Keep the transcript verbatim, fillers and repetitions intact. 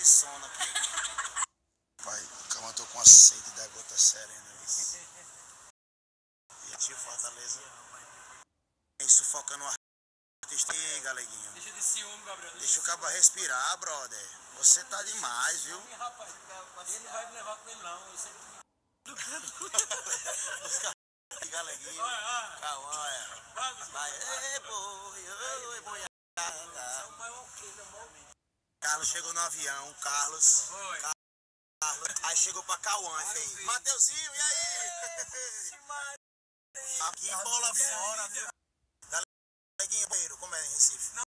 sono aqui. Pai, calma, eu tô com a sede da gota serena. E tio Fortaleza. Isso focando o artista. E galeguinho. Deixa de ciúme, Gabriel. Deixa o cabo respirar, brother. Você tá demais, viu? Sim, rapaz. Ele não vai me levar com ele, não. Isso é... Que galeguinho. Olha, olha. Calma, olha. Vai, Vai, ei, boi, oi, boiada. é o maior que ele, é o maior. Carlos chegou no avião, Carlos. Foi. Carlos. Aí chegou pra Cauã e fez: Mateuzinho, e aí? Aqui bola fora, viu? Galeguinho, como é em Recife?